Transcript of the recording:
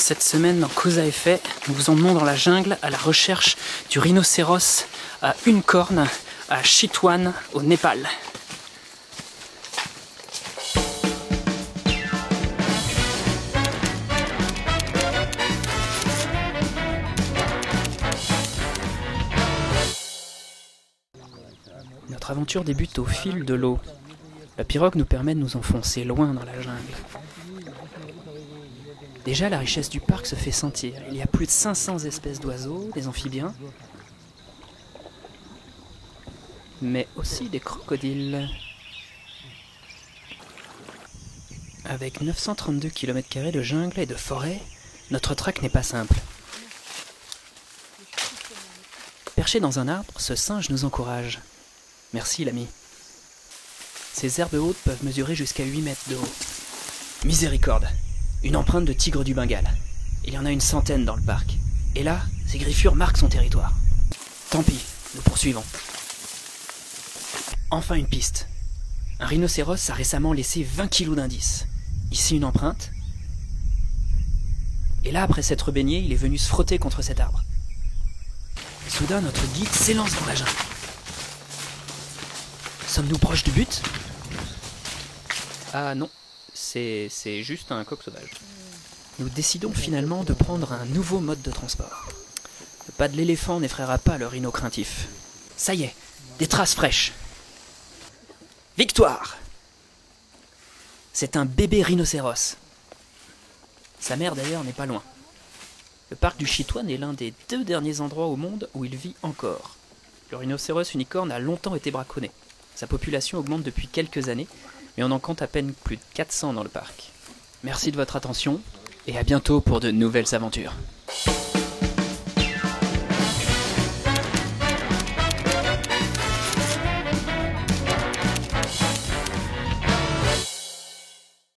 Cette semaine dans Cause à effet, nous vous emmenons dans la jungle à la recherche du rhinocéros à une corne à Chitwan au Népal. Notre aventure débute au fil de l'eau. La pirogue nous permet de nous enfoncer loin dans la jungle. Déjà, la richesse du parc se fait sentir. Il y a plus de 500 espèces d'oiseaux, des amphibiens, mais aussi des crocodiles. Avec 932 km² de jungle et de forêt, notre track n'est pas simple. Perché dans un arbre, ce singe nous encourage. Merci l'ami. Ces herbes hautes peuvent mesurer jusqu'à 8 mètres de haut. Miséricorde! Une empreinte de tigre du Bengale. Il y en a une centaine dans le parc. Et là, ces griffures marquent son territoire. Tant pis, nous poursuivons. Enfin une piste. Un rhinocéros a récemment laissé 20 kilos d'indices. Ici une empreinte. Et là, après s'être baigné, il est venu se frotter contre cet arbre. Soudain, notre guide s'élance dans la jungle. Sommes-nous proches du but? Ah non. C'est juste un coq sauvage. Nous décidons finalement de prendre un nouveau mode de transport. Le pas de l'éléphant n'effraiera pas le rhino craintif. Ça y est, des traces fraîches. Victoire! C'est un bébé rhinocéros. Sa mère d'ailleurs n'est pas loin. Le parc du Chitwan est l'un des 2 derniers endroits au monde où il vit encore. Le rhinocéros unicorne a longtemps été braconné. Sa population augmente depuis quelques années, mais on en compte à peine plus de 400 dans le parc. Merci de votre attention, et à bientôt pour de nouvelles aventures.